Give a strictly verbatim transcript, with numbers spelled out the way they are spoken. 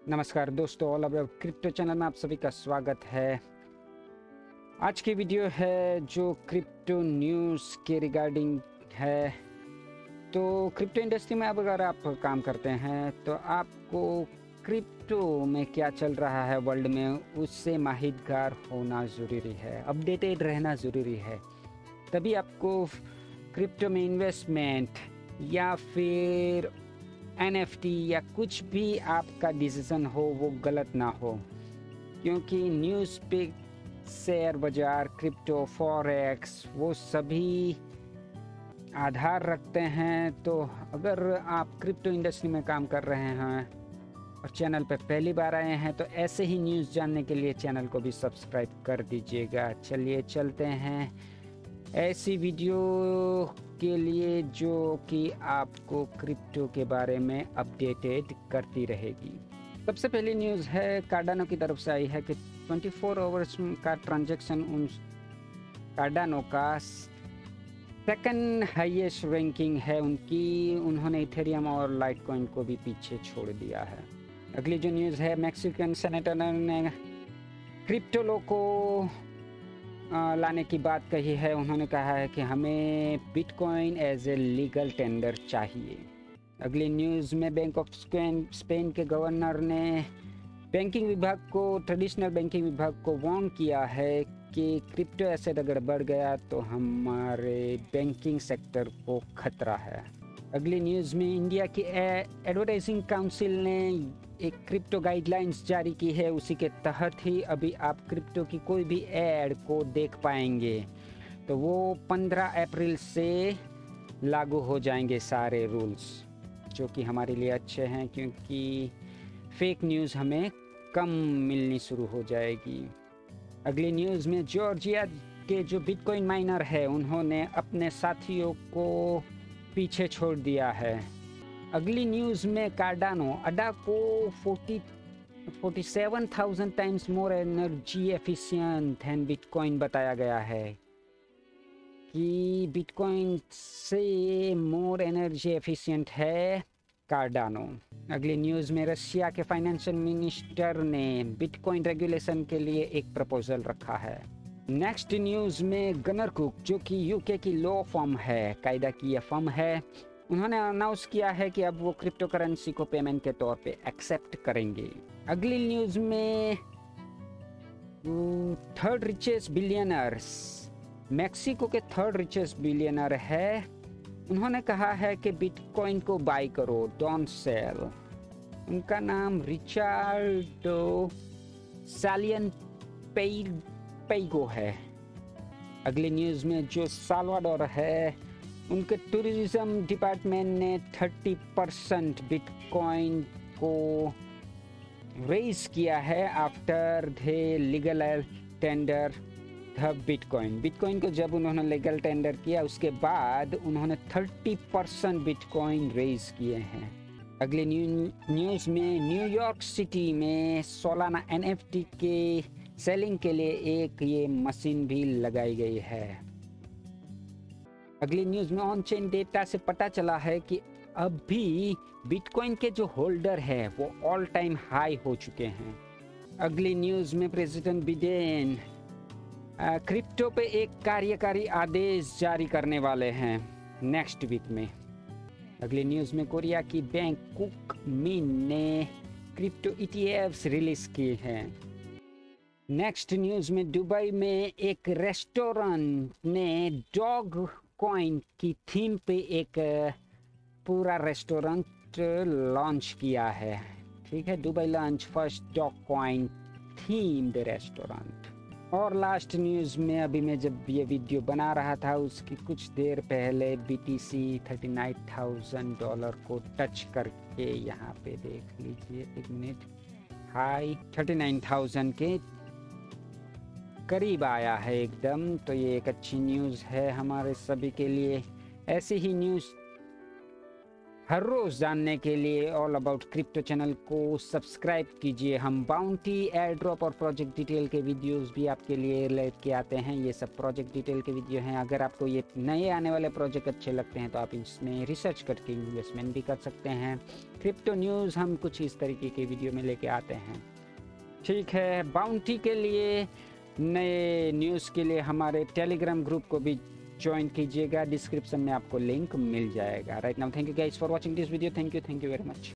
नमस्कार दोस्तों, all about crypto channel में आप सभी का स्वागत है। आज की वीडियो है जो क्रिप्टो न्यूज़ के रिगार्डिंग है। तो क्रिप्टो इंडस्ट्री में अब अगर आप काम करते हैं तो आपको क्रिप्टो में क्या चल रहा है वर्ल्ड में उससे माहितगार होना ज़रूरी है, अपडेटेड रहना ज़रूरी है। तभी आपको क्रिप्टो में इन्वेस्टमेंट या फिर एन एफ टी या कुछ भी आपका डिसीज़न हो वो गलत ना हो, क्योंकि न्यूज़ पे शेयर बाज़ार, क्रिप्टो, फॉरेक्स वो सभी आधार रखते हैं। तो अगर आप क्रिप्टो इंडस्ट्री में काम कर रहे हैं और चैनल पे पहली बार आए हैं तो ऐसे ही न्यूज़ जानने के लिए चैनल को भी सब्सक्राइब कर दीजिएगा। चलिए चलते हैं ऐसी वीडियो के लिए जो कि आपको क्रिप्टो के बारे में अपडेटेड करती रहेगी। सबसे पहली न्यूज़ है कार्डानो की तरफ से आई है कि चौबीस आवर्स का ट्रांजैक्शन उन कार्डानो का सेकंड हाईएस्ट रैंकिंग है उनकी। उन्होंने इथेरियम और लाइटकॉइन को भी पीछे छोड़ दिया है। अगली जो न्यूज़ है, मैक्सिकन सेनेटर ने क्रिप्टो लो को लाने की बात कही है। उन्होंने कहा है कि हमें bitcoin as a legal tender चाहिए। अगली न्यूज़ में बैंक ऑफ स्पेन के गवर्नर ने बैंकिंग विभाग को, ट्रेडिशनल बैंकिंग विभाग को वार्न किया है कि क्रिप्टो एसेट अगर बढ़ गया तो हमारे बैंकिंग सेक्टर को खतरा है। अगली न्यूज़ में इंडिया की एडवर्टाइजिंग काउंसिल ने एक क्रिप्टो गाइडलाइंस जारी की है। उसी के तहत ही अभी आप क्रिप्टो की कोई भी ऐड को देख पाएंगे। तो वो पंद्रह अप्रैल से लागू हो जाएंगे सारे रूल्स, जो कि हमारे लिए अच्छे हैं क्योंकि फेक न्यूज़ हमें कम मिलनी शुरू हो जाएगी। अगली न्यूज़ में जॉर्जिया के जो बिटकॉइन माइनर है उन्होंने अपने साथियों को पीछे छोड़ दिया है। अगली न्यूज़ में कार्डानो अडा को सैंतालीस हज़ार times more energy efficient than bitcoin बताया गया है कि बिटकॉइन से मोर एनर्जी एफिशिएंट है कार्डानो। अगली न्यूज़ में रशिया के फाइनेंशियल मिनिस्टर ने बिटकॉइन रेगुलेशन के लिए एक प्रपोजल रखा है। नेक्स्ट न्यूज़ में गनर कुक, जो कि यूके की लॉ फर्म है, कायदा की यह फर्म है, उन्होंने अनाउंस किया है कि अब वो क्रिप्टो करेंसी को पेमेंट के तौर पे एक्सेप्ट करेंगे। अगली न्यूज़ में थर्ड रिचेस्ट बिलियनर्स, मैक्सिको के थर्ड रिचेस्ट बिलियनर है, उन्होंने कहा है कि बिटकॉइन को बाय करो, डोंट सेल। उनका नाम रिचार्डो सालियन पेगो है। अगली न्यूज़ में जो साल्वाडोर है, उनके टूरिज्म डिपार्टमेंट ने तीस परसेंट बिटकॉइन को रेज किया है after the legal tender the bitcoin. Bitcoin को जब उन्होंने लीगल टेंडर किया उसके बाद उन्होंने तीस परसेंट बिटकॉइन रेज किए हैं। अगली न्यूज़ में न्यूयॉर्क सिटी में सोलाना एन एफ टी के सेलिंग के लिए एक ये मशीन भी लगाई गई है। अगली न्यूज़ में ऑन चेन डेटा से पता चला है कि अभी बिटकॉइन के जो होल्डर है वो ऑल टाइम हाई हो चुके हैं। अगली न्यूज़ में प्रेसिडेंट बिडेन क्रिप्टो पे एक कार्यकारी आदेश जारी करने वाले हैं नेक्स्ट वीक में। अगली न्यूज़ में कोरिया की बैंक कुक मिन ने crypto E T Fs release किए हैं। नेक्स्ट न्यूज़ में दुबई में एक रेस्टोरेंट ने डॉग कॉइन की थीम पे एक पूरा रेस्टोरेंट लॉन्च किया है। ठीक है, Dubai launch first dog coin themed restaurant. और लास्ट न्यूज़ में अभी मैं जब ये वीडियो बना रहा था उसकी कुछ देर पहले B T C thirty nine thousand dollar को टच करके, यहाँ पे देख लीजिए एक minute, high thirty nine thousand के करीब आया है एकदम। तो ये एक अच्छी न्यूज़ है हमारे सभी के लिए। ऐसी ही न्यूज़ हर रोज़ जानने के लिए ऑल अबाउट क्रिप्टो चैनल को सब्सक्राइब कीजिए। हम बाउंटी, एयर ड्रॉप और प्रोजेक्ट डिटेल के वीडियोस भी आपके लिए लेके आते हैं। ये सब प्रोजेक्ट डिटेल के वीडियो हैं। अगर आपको ये नए आने वाले प्रोजेक्ट अच्छे लगते हैं तो आप इसमें रिसर्च करके इन्वेस्टमेंट भी कर सकते हैं। क्रिप्टो न्यूज़ हम कुछ इस तरीके के वीडियो में लेके आते हैं। ठीक है, बाउंटी के लिए, नए न्यूज़ के लिए हमारे टेलीग्राम ग्रुप को भी ज्वाइन कीजिएगा। डिस्क्रिप्शन में आपको लिंक मिल जाएगा। Right now, thank you guys for watching this video. Thank you thank you very much.